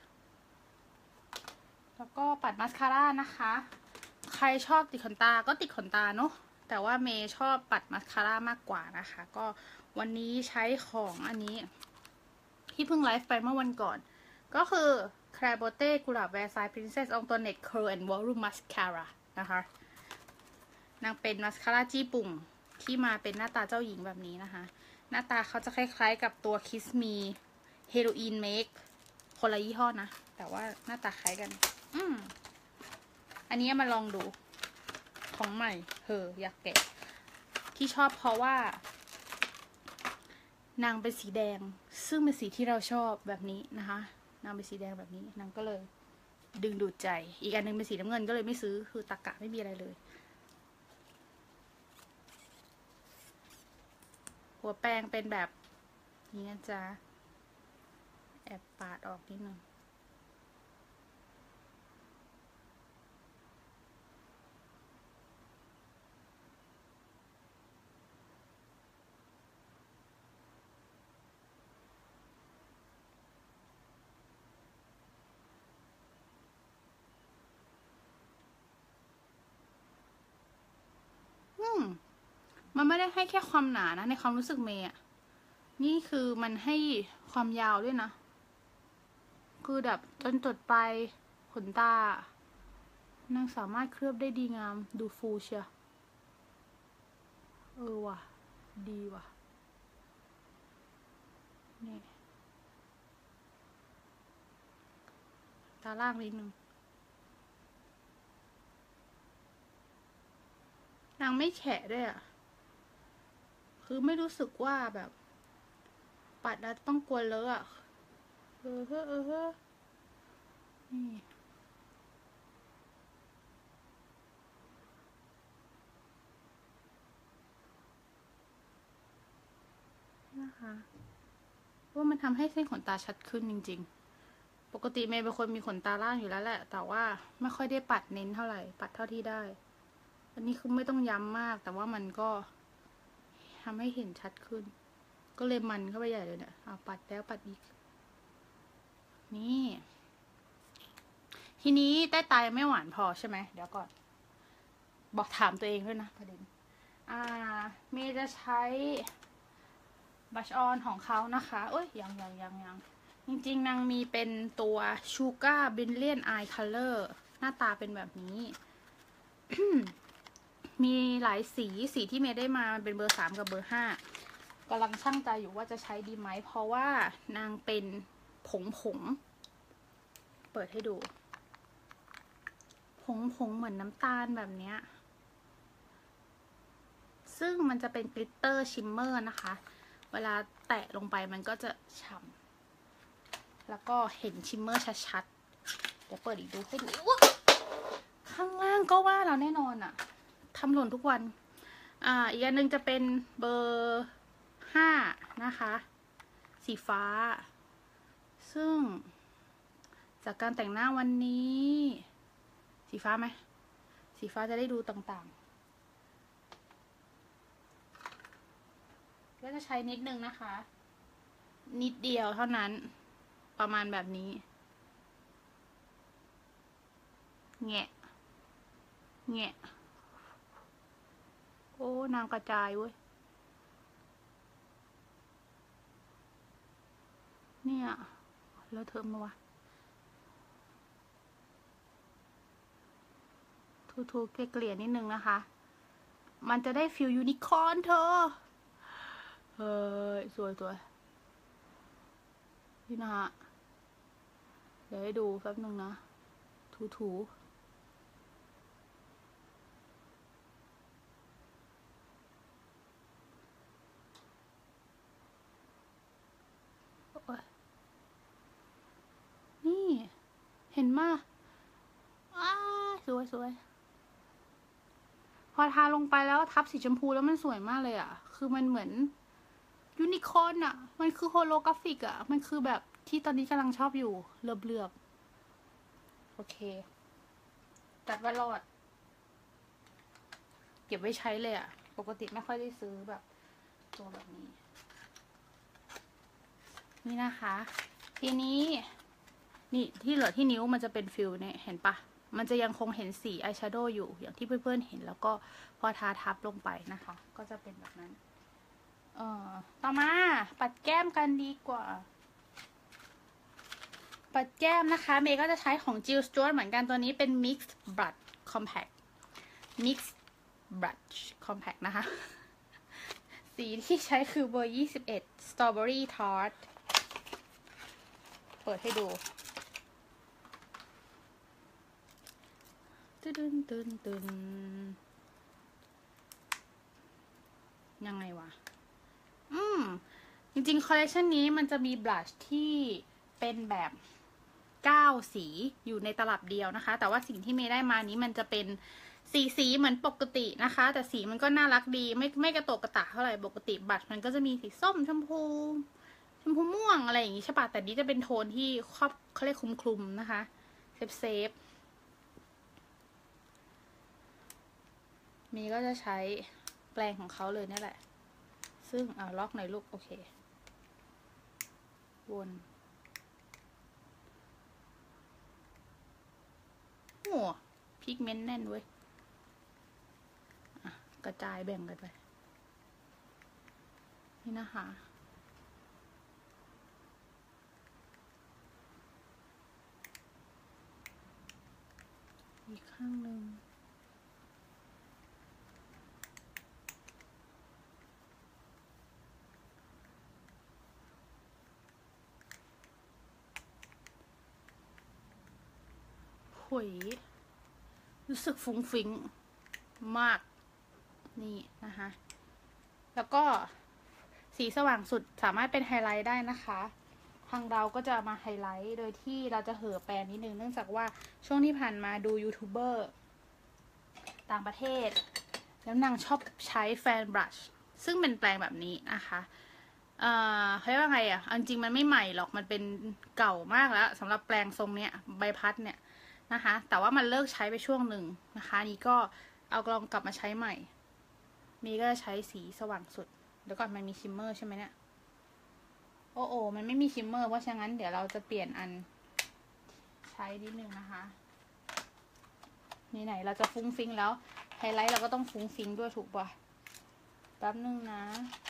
[SPEAKER 1] แล้วก็ปัดมัสคาร่านะคะใครชอบติดขนตาก็ติดขนตาเนาะแต่ว่าเมย์ชอบปัดมัสคาร่ามากกว่านะคะก็วันนี้ใช้ของอันนี้ที่เพิ่งไลฟ์ไปเมื่อวันก่อนก็คือคราโบเต้กุหลาบแวร์ซายพรินเซสอองโตเนตเคอร์แอนด์วอลลุ่มมัสคาร่านะคะนางเป็นมัสคาร่าจี้ปุ่มที่มาเป็นหน้าตาเจ้าหญิงแบบนี้นะคะหน้าตาเขาจะคล้ายๆกับตัว Kiss Me Heroin Make คนละยี่ห้อนะแต่ว่าหน้าตาคล้ายกันอันนี้มาลองดูของใหม่อยากแกะที่ชอบเพราะว่านางเป็นสีแดงซึ่งเป็นสีที่เราชอบแบบนี้นะคะนางเป็นสีแดงแบบนี้นางก็เลยดึงดูดใจอีกอันนึงเป็นสีน้ำเงินก็เลยไม่ซื้อคือตะกะไม่มีอะไรเลยหัวแปรงเป็นแบบนี้นะจ๊ะแอบปาดออกนิดนึงมันไม่ได้ให้แค่ความหนานะในความรู้สึกเมย์อะนี่คือมันให้ความยาวด้วยนะคือแบบจนจดไปขนตานางสามารถเคลือบได้ดีงามดูฟูเชียว่ะดีว่ะนี่ตาล่างนิดนึงนางไม่แฉะด้วยอ่ะคือไม่รู้สึกว่าแบบปัดแล้วต้องกลัวเลอะอ่ะนี่นะคะว่ามันทำให้เส้นขนตาชัดขึ้นจริงๆปกติเมย์เป็นคนมีขนตาล่างอยู่แล้วแหละแต่ว่าไม่ค่อยได้ปัดเน้นเท่าไหร่ปัดเท่าที่ได้อันนี้คือไม่ต้องย้ำมากแต่ว่ามันก็ทำให้เห็นชัดขึ้นก็เลยมันเข้าไปใหญ่เลยเนี่ยเอาปัดแล้วปัดอีกนี่ทีนี้ใต้ตายังไม่หวานพอใช่ไหมเดี๋ยวก่อนบอกถามตัวเองด้วยนะประเด็นเมย์จะใช้บัชออนของเขานะคะโอ้ยยังจริงๆนางมีเป็นตัวชูการ์บิลเลียนอายคัลเลอร์หน้าตาเป็นแบบนี้ มีหลายสีที่เมย์ได้มามันเป็นเบอร์3กับเบอร์5กำลังชั่งใจอยู่ว่าจะใช้ดีไหมเพราะว่านางเป็นผงเปิดให้ดูผงเหมือนน้ำตาลแบบเนี้ยซึ่งมันจะเป็นกลิตเตอร์ชิมเมอร์นะคะเวลาแตะลงไปมันก็จะฉ่ำแล้วก็เห็นชิมเมอร์ชัดๆเดี๋ยวเปิดอีกดูให้ดูข้างล่างก็ว่าเราแน่นอนอะทำหล่นทุกวันอีกอันนึงจะเป็นเบอร์5นะคะสีฟ้าซึ่งจากการแต่งหน้าวันนี้สีฟ้าไหมสีฟ้าจะได้ดูต่างๆก็จะใช้นิดนึงนะคะนิดเดียวเท่านั้นประมาณแบบนี้แงะโอ้นางกระจายเว้ยเนี่ยแล้วเธอมาวะทูเกลี่ยนิดนึงนะคะมันจะได้ฟิลยูนิคอร์นเธอสวยนี่นะฮะเดี๋ยวให้ดูแป๊บนึงนะถูนี่เห็นมาสวยพอทาลงไปแล้วทับสีชมพูแล้วมันสวยมากเลยอ่ะคือมันเหมือนยูนิคอร์นอ่ะมันคือโฮโลกราฟิกอ่ะมันคือแบบที่ตอนนี้กำลังชอบอยู่เหลือบโอเคจัดว่ารอดเก็บไว้ใช้เลยอ่ะปกติไม่ค่อยได้ซื้อแบบตัวแบบนี้นี่นะคะทีนี้นี่ที่เหลือที่นิ้วมันจะเป็นฟิลเนี่ยเห็นปะมันจะยังคงเห็นสีอายแชโดว์อยู่อย่างที่เพื่อนๆเห็นแล้วก็พอทาทับลงไปนะคะก็จะเป็นแบบนั้นต่อมาปัดแก้มกันดีกว่าปัดแก้มนะคะเมย์ก็จะใช้ของ Jill Stuart เหมือนกันตัวนี้เป็น Mixed Brush Compact นะคะสีที่ใช้คือเบอร์21 Strawberry Tart เปิดให้ดูตึนยังไงวะจริงๆคอลเลคชันนี้มันจะมีบลัชที่เป็นแบบ9สีอยู่ในตลับเดียวนะคะแต่ว่าสิ่งที่เมย์ได้มานี้มันจะเป็นสีเหมือนปกตินะคะแต่สีมันก็น่ารักดีไม่กระโตกกระตากเท่าไหร่ปกติบลัชมันก็จะมีสีส้มชมพูม่วงอะไรอย่างงี้ใช่ปะแต่นี้จะเป็นโทนที่ครอบเขาเรียกคลุมนะคะเซฟเมย์ก็จะใช้แปรงของเขาเลยนี่แหละซึ่งล็อกหน่อยลูกโอเควนโอ้พิกเมนต์แน่นเว้ยกระจายแบ่งกันไปนี่นะคะอีกข้างหนึ่งหุยรู้สึกฟุ้งฟิ้งมากนี่นะคะแล้วก็สีสว่างสุดสามารถเป็นไฮไลท์ได้นะคะทางเราก็จะมาไฮไลท์โดยที่เราจะเห่อแปรงนิดนึงเนื่องจากว่าช่วงที่ผ่านมาดูยูทูบเบอร์ต่างประเทศแล้วนางชอบใช้แฟนบลัชซึ่งเป็นแปรงแบบนี้นะคะเขาเรียกว่าไงอ่ะจริงมันไม่ใหม่หรอกมันเป็นเก่ามากแล้วสำหรับแปรงทรงเนี้ยใบพัดเนี่ยนะคะแต่ว่ามันเลิกใช้ไปช่วงหนึ่งนะคะนี่ก็เอาลองกลับมาใช้ใหม่มีก็ใช้สีสว่างสุดเดี๋ยวก่อนมันมีชิมเมอร์ใช่ไหมเนี่ยโอ้มันไม่มีชิมเมอร์เพราะฉะนั้นเดี๋ยวเราจะเปลี่ยนอันใช้นิดนึงนะคะนี่ไหนเราจะฟุ้งฟิ้งแล้วไฮไลท์เราก็ต้องฟุ้งฟิ้งด้วยถูกป่ะแป๊บนึงนะ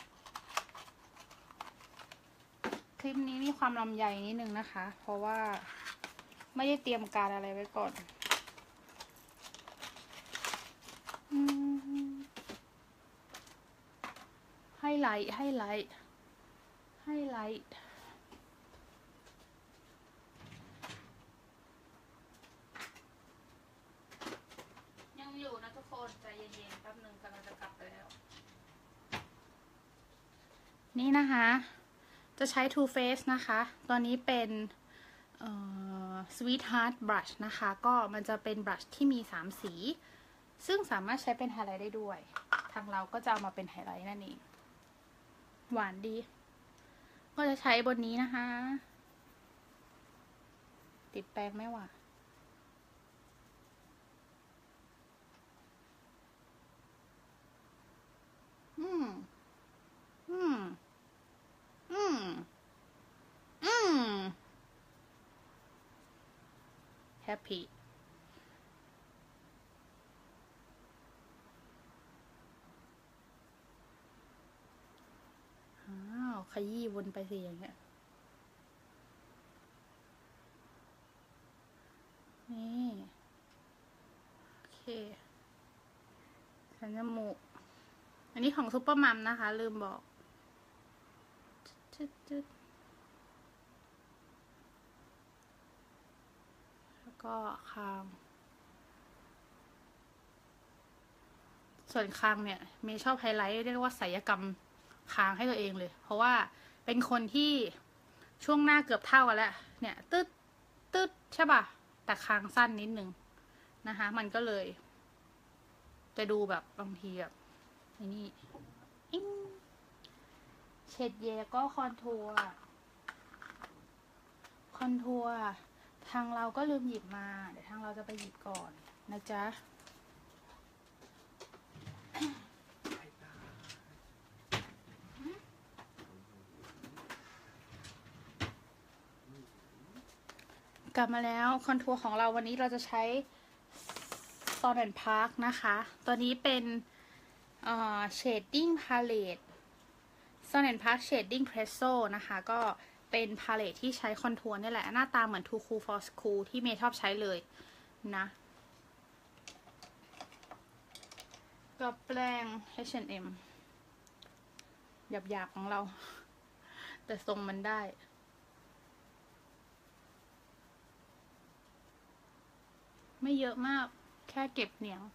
[SPEAKER 1] คลิปนี้มีความลำใหญ่นิดนึงนะคะเพราะว่าไม่ได้เตรียมการอะไรไว้ก่อนไฮไลท์ยังอยู่นะทุกคนใจเย็นๆแป๊บนึงกำลังจะกลับไปแล้วนี่นะคะจะใช้ Too Faced นะคะตัวนี้เป็นSweetheart Brush นะคะก็มันจะเป็นบรัชที่มี3สีซึ่งสามารถใช้เป็นไฮไลท์ได้ด้วยทางเราก็จะเอามาเป็นไฮไลท์นั่นเองหวานดีก็จะใช้บนนี้นะคะติดแปรงไหมวะแฮปปี้ขยี้วนไปสิอย่างเงี้ยนี่โอเคสันจมูกอันนี้ของซุปเปอร์มัมนะคะลืมบอกแล้วก็คางส่วนคางเนี่ยเมย์ชอบไฮไลท์เรียกว่าศัลยกรรมคางให้ตัวเองเลยเพราะว่าเป็นคนที่ช่วงหน้าเกือบเท่ากันแล้วเนี่ยตึ๊ดใช่ป่ะแต่คางสั้นนิดนึงนะคะมันก็เลยจะดูแบบบางทีแบบนี่เฉดเยก็คอนทัวร์ทางเราก็ลืมหยิบมาเดี๋ยวทางเราจะไปหยิบก่อนนะจ๊ะกลับมาแล้วคอนทัวร์ของเราวันนี้เราจะใช้ Sun & Park นะคะตัวนี้เป็นShading Palette Sun & Park Shading Presso นะคะก็เป็นพาเลตที่ใช้คอนทัวร์นี่แหละหน้าตาเหมือน Too Cool for School ที่เมย์ชอบใช้เลยนะกับแปรง H&M หยาบๆของเราแต่ทรงมันได้ไม่เยอะมากแค่เก็บเหนียง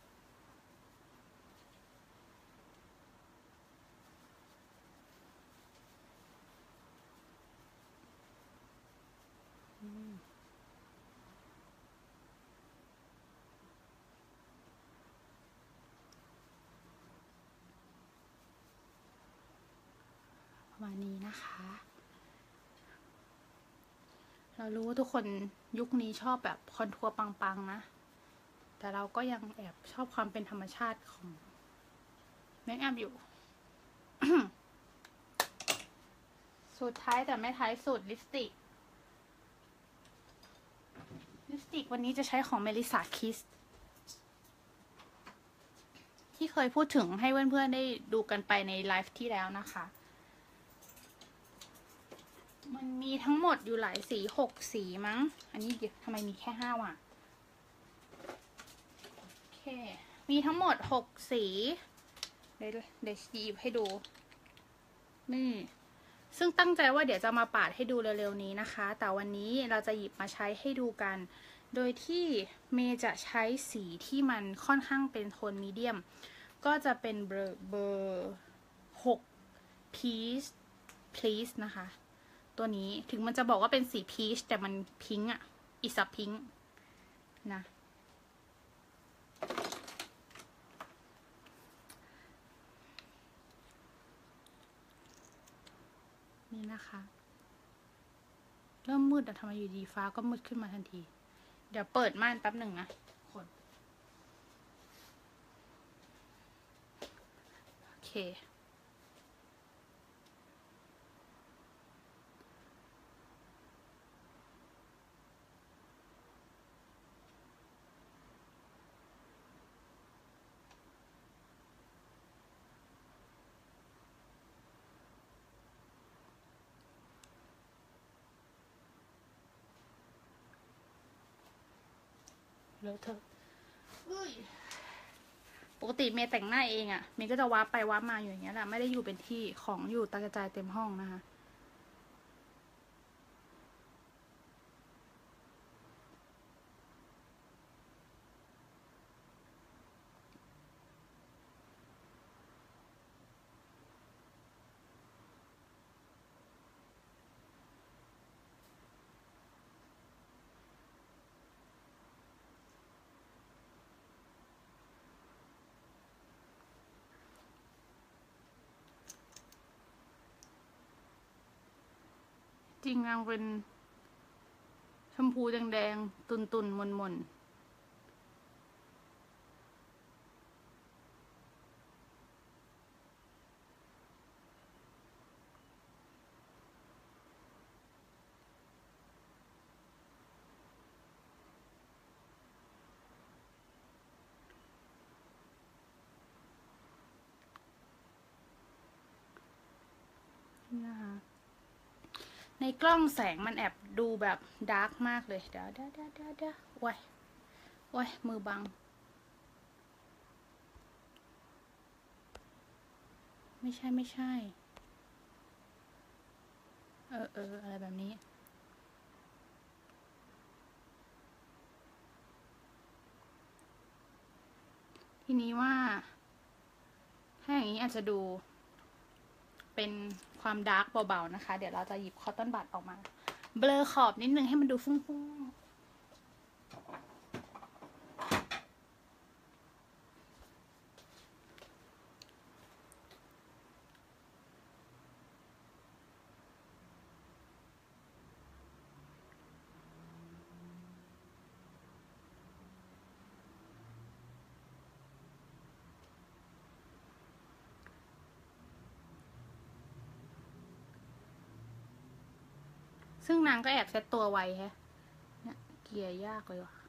[SPEAKER 1] วันนี้นะคะเรารู้ว่าทุกคนยุคนี้ชอบแบบคอนทัวร์ปังๆนะแต่เราก็ยังแอบชอบความเป็นธรรมชาติของเมคอัพอยู่ สุดท้ายแต่ไม่ท้ายสุดลิปสติกวันนี้จะใช้ของ Melissa Kiss ที่เคยพูดถึงให้เพื่อนๆได้ดูกันไปในไลฟ์ที่แล้วนะคะมันมีทั้งหมดอยู่หลายสี6 สีมั้งอันนี้ทำไมมีแค่5ว่ะโอเคมีทั้งหมด6 สีเดี๋ยวหยิบให้ดูนี่ซึ่งตั้งใจว่าเดี๋ยวจะมาปาดให้ดูเร็วๆนี้นะคะแต่วันนี้เราจะหยิบมาใช้ให้ดูกันโดยที่เมย์จะใช้สีที่มันค่อนข้างเป็นโทนมีเดียมก็จะเป็นเบอร์6 please นะคะตัวนี้ถึงมันจะบอกว่าเป็นสีพีชแต่มันพิงค์อะอิสพิงค์นะนี่นะคะเริ่มมืดแต่ทำไมอยู่ดีฟ้าก็มืดขึ้นมาทันทีเดี๋ยวเปิดม่านแป๊บหนึ่งนะคนโอเคแล้วเธอปกติเมย์แต่งหน้าเองอะเมย์ก็จะวาร์ปไปวาร์ปมาอยู่อย่างเงี้ยแหละไม่ได้อยู่เป็นที่ของอยู่กระจายเต็มห้องนะคะจริงนางเป็นชมพูแดงๆตุนๆมนๆนะคะในกล้องแสงมันแอบดูแบบดาร์กมากเลยเดี๋ยวโอ้ยมือบังไม่ใช่อะไรแบบนี้ทีนี้ว่าถ้าอย่างนี้อาจจะดูเป็นความดาร์กเบาๆนะคะเดี๋ยวเราจะหยิบคอตตอนบัดออกมาเบลอขอบนิดนึงให้มันดูฟุ้งๆซึ่งนางก็แอบเซตตัวไวแฮะเนี่ยเกลี่ยยากเลยว่ะ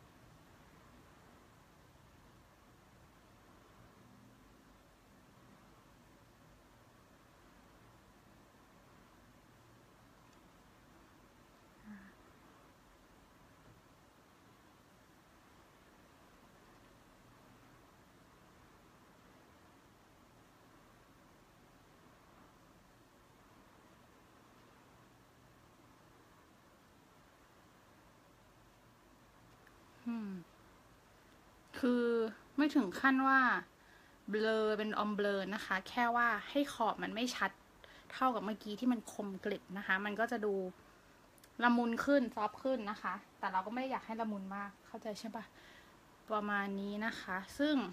[SPEAKER 1] คือไม่ถึงขั้นว่าเบลอเป็นออมเบลอนะคะแค่ว่าให้ขอบมันไม่ชัดเท่ากับเมื่อกี้ที่มันคมกริบนะคะมันก็จะดูละมุนขึ้นซอฟขึ้นนะคะแต่เราก็ไม่ได้อยากให้ละมุนมากเข้าใจใช่ปะประมาณนี้นะคะซึ่ง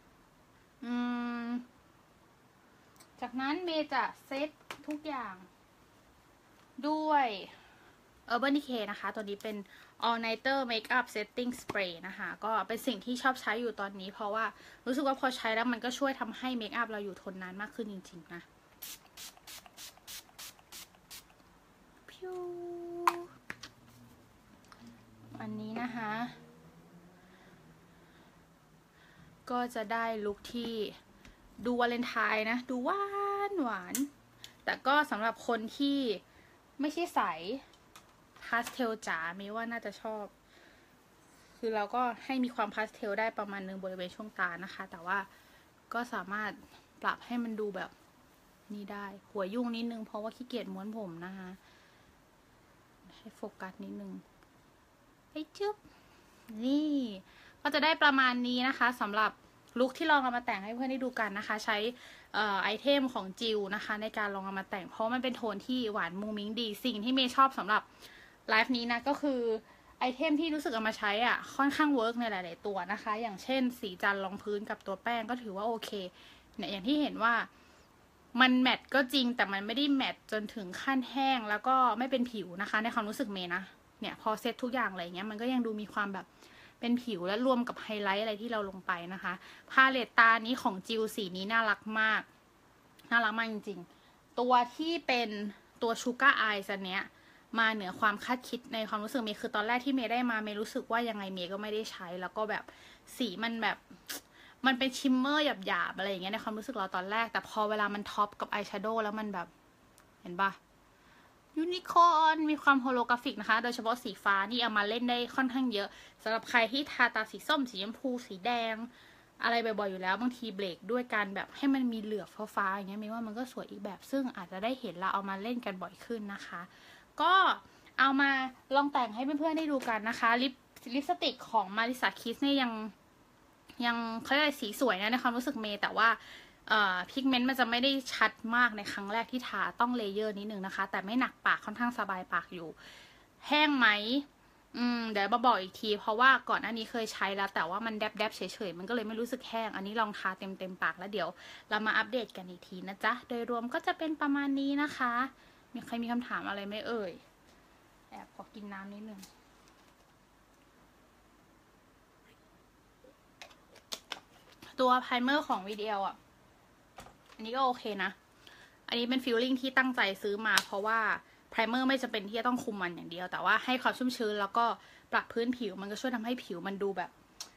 [SPEAKER 1] จากนั้นเมย์จะเซตทุกอย่างด้วย Urban Decay นะคะตัวนี้เป็น All Nighter Makeup Setting Spray นะคะก็เป็นสิ่งที่ชอบใช้อยู่ตอนนี้เพราะว่ารู้สึกว่าพอใช้แล้วมันก็ช่วยทำให้เมคอัพเราอยู่ทนนานมากขึ้นจริงๆนะพิวอันนี้นะคะก็จะได้ลุคที่ดูวาเลนไทน์นะดูหวานแต่ก็สำหรับคนที่ไม่ใช่ใสพาสเทลจ๋าเมย์ว่าน่าจะชอบคือเราก็ให้มีความพาสเทลได้ประมาณนึงบริเวณช่วงตานะคะแต่ว่าก็สามารถปรับให้มันดูแบบนี้ได้หัวยุ่งนิดนึงเพราะว่าขี้เกียจม้วนผมนะคะให้โฟกัสนิดนึงไอ้จุ๊บนี่ก็จะได้ประมาณนี้นะคะสำหรับลุคที่ลองเอามาแต่งให้เพื่อนได้ดูกันนะคะใช้ไอเทมของจิวนะคะในการลองเอามาแต่งเพราะมันเป็นโทนที่หวานมุ้งมิ้งดีสิ่งที่เมย์ชอบสำหรับไลฟ์นี้นะก็คือไอเทมที่รู้สึกเอามาใช้อ่ะค่อนข้างเวิร์กในหลายๆตัวนะคะอย่างเช่นสีจันทร์รองพื้นกับตัวแป้งก็ถือว่าโอเคเนี่ยอย่างที่เห็นว่ามันแมตต์ก็จริงแต่มันไม่ได้แมตต์จนถึงขั้นแห้งแล้วก็ไม่เป็นผิวนะคะในความรู้สึกเมย์นะเนี่ยพอเซตทุกอย่างอะไรเงี้ยมันก็ยังดูมีความแบบเป็นผิวและรวมกับไฮไลท์อะไรที่เราลงไปนะคะพาเลตตานี้ของจิวสีนี้น่ารักมากน่ารักมากจริงๆตัวที่เป็นตัวชูการ์อายส์อันเนี้ยมาเหนือความคาดคิดในความรู้สึกเมย์คือตอนแรกที่เมย์ได้มาเมย์รู้สึกว่ายังไงเมย์ก็ไม่ได้ใช้แล้วก็แบบสีมันแบบมันเป็นชิมเมอร์หยาบๆอะไรอย่างเงี้ยในความรู้สึกเราตอนแรกแต่พอเวลามันท็อปกับอายแชโดว์แล้วมันแบบเห็นปะยูนิคอร์นมีความโฮโลกราฟิกนะคะโดยเฉพาะสีฟ้านี่เอามาเล่นได้ค่อนข้างเยอะสำหรับใครที่ทาตาสีส้มสีชมพูสีแดงอะไรบ่อยๆอยู่แล้วบางทีเบรกด้วยการแบบให้มันมีเหลือบฟ้าๆอย่างเงี้ยไม่ว่ามันก็สวยอีกแบบซึ่งอาจจะได้เห็นเราเอามาเล่นกันบ่อยขึ้นนะคะก็เอามาลองแต่งให้เพื่อนๆได้ดูกันนะคะลิปสติกของมาริสาคิสเนี่ยยังเขาเรียกอะไรสีสวยนะในความรู้สึกเมย์แต่ว่าพิกเมนต์มันจะไม่ได้ชัดมากในครั้งแรกที่ทาต้องเลเยอร์นิดนึงนะคะแต่ไม่หนักปากค่อนข้างสบายปากอยู่แห้งไหมเดี๋ยวมาบอกอีกทีเพราะว่าก่อนหน้านี้เคยใช้แล้วแต่ว่ามันแดบเฉยๆมันก็เลยไม่รู้สึกแห้งอันนี้ลองทาเต็มปากแล้วเดี๋ยวเรามาอัปเดตกันอีกทีนะจ๊ะโดยรวมก็จะเป็นประมาณนี้นะคะมีใครมีคำถามอะไรไหมเอ่ยแอบขอกินน้ำนิดนึงตัวไพรเมอร์ของVDLอ่ะอันนี้ก็โอเคนะอันนี้เป็นฟิลลิ่งที่ตั้งใจซื้อมาเพราะว่าไพรเมอร์ไม่จำเป็นที่จะต้องคุมมันอย่างเดียวแต่ว่าให้ความชุ่มชื้นแล้วก็ปรับพื้นผิวมันก็ช่วยทำให้ผิวมันดูแบบ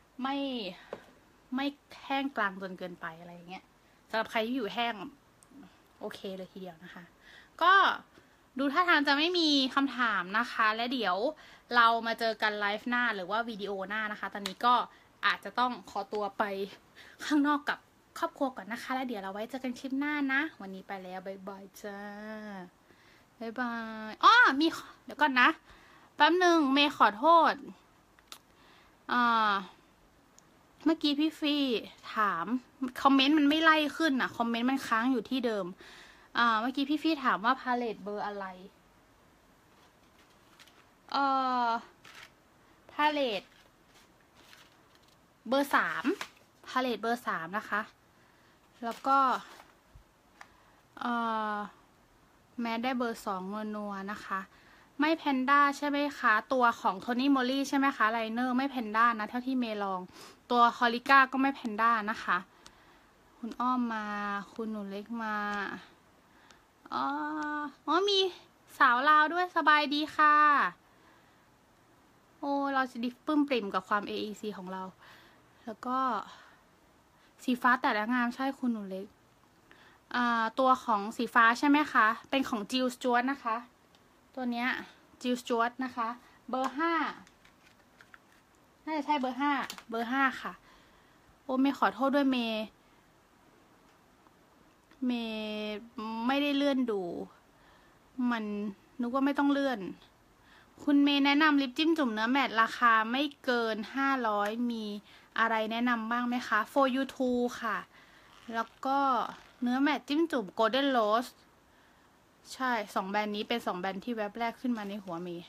[SPEAKER 1] ไม่แห้งกลางจนเกินไปอะไรอย่างเงี้ยสำหรับใครที่ผิวแห้งโอเคเลยทีเดียวนะคะก็ดูท่าทางจะไม่มีคำถามนะคะและเดี๋ยวเรามาเจอกันไลฟ์หน้าหรือว่าวิดีโอหน้านะคะตอนนี้ก็อาจจะต้องขอตัวไปข้างนอกกับครอบครัวก่อนนะคะแล้วเดี๋ยวเราไว้เจอกันคลิปหน้านะวันนี้ไปแล้วบ๊ายบายจ้าบ๊ายบายอ้อมีเดี๋ยวก่อนนะแป๊บหนึ่งเมย์ขอโทษเมื่อกี้พี่ฟี่ถามคอมเมนต์มันไม่ไล่ขึ้นอะคอมเมนต์มันค้างอยู่ที่เดิมเมื่อกี้พี่ฟี่ถามว่าพาเลตเบอร์อะไรพาเลตเบอร์3พาเลตเบอร์3นะคะแล้วก็แม้ได้เบอร์2นัวนะคะไม่แพนด้าใช่ไหมคะตัวของโทนี่มอลลี่ใช่ไหมคะไลเนอร์ไม่แพนด้านะเท่าที่เมย์ลองตัวฮอลิก้าก็ไม่แพนด้านะคะคุณอ้อมมาคุณหนูเล็กมาอ๋อมีสาวลาวด้วยสบายดีค่ะโอ้เราจะดิปลื้มปริ่มกับความ AEC ของเราแล้วก็สีฟ้าแต่ละงามใช่คุณหนูเล็กตัวของสีฟ้าใช่ไหมคะเป็นของจิลสจวตนะคะตัวเนี้ยจิลสจวตนะคะเบอร์5น่าจะใช่เบอร์5ค่ะโอ้เมย์ขอโทษด้วยเมย์ไม่ได้เลื่อนดูมันนึกว่าไม่ต้องเลื่อนคุณเมย์แนะนำลิปจิ้มจุ่มเนื้อแมตต์ราคาไม่เกิน500มีอะไรแนะนำบ้างไหมคะ For You Too ค่ะแล้วก็เนื้อแมตต์จิ้มจุ่ม Golden Rose ใช่2แบรนด์นี้เป็น2แบรนด์ที่แวบแรกขึ้นมาในหัวเมย์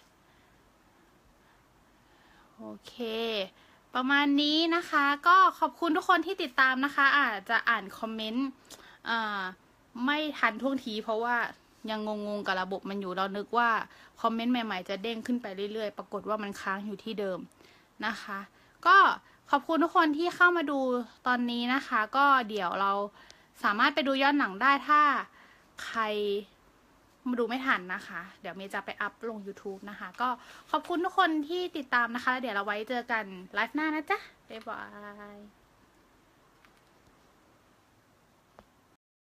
[SPEAKER 1] โอเคประมาณนี้นะคะก็ขอบคุณทุกคนที่ติดตามนะคะอาจจะอ่านคอมเมนต์ไม่ทันท่วงทีเพราะว่ายังงงกับระบบมันอยู่เรานึกว่าคอมเมนต์ใหม่ๆจะเด้งขึ้นไปเรื่อยๆปรากฏว่ามันค้างอยู่ที่เดิมนะคะก็ขอบคุณทุกคนที่เข้ามาดูตอนนี้นะคะก็เดี๋ยวเราสามารถไปดูย้อนหลังได้ถ้าใครมาดูไม่ทันนะคะเดี๋ยวเมย์จะไปอัพลง YouTube นะคะก็ขอบคุณทุกคนที่ติดตามนะคะแล้วเดี๋ยวเราไว้เจอกันไลฟ์หน้านะจ๊ะบ๊ายบาย